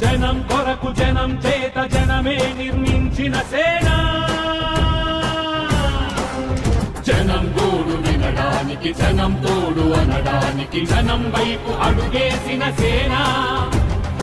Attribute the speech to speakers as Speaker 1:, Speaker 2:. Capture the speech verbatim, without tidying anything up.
Speaker 1: జనం కొరకు జనం చేత జనమే నిర్మించిన సేన జనం గోడు వినడానికి జనం తోడు అనడానికి జనం వైపు అడుగేసిన సేన